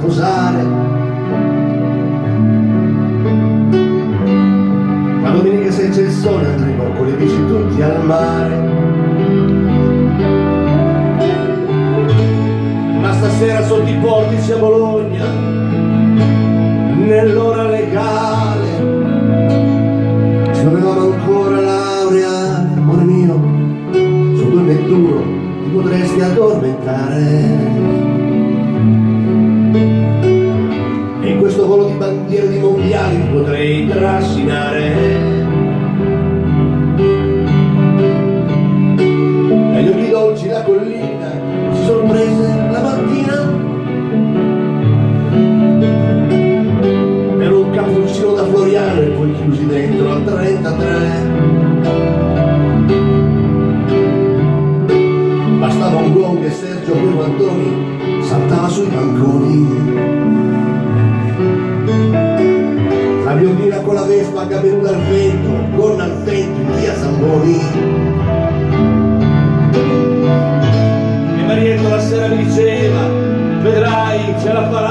sposare. La domenica se c'è il sole andremo con le bici tutti al mare. Ma stasera sotto i portici a Bologna, nell'ora legale, ci dovevamo ancora laureare. Amore mio, sotto il Nettuno ti potresti addormentare. E in questo volo di bandiere di mondiali ti potrei trascinare. Dagli occhi dolci la collina ci sorprese la mattina per un cappuccino da Floriano e poi chiusi dentro al 33. Bastava un gong e Sergio Bruno Antoni saltava sui banconi. La biondina con la Vespa cabenuta al vento, gonna al vento in via Zamboni. E Marietto la sera mi diceva: vedrai, ce la farà.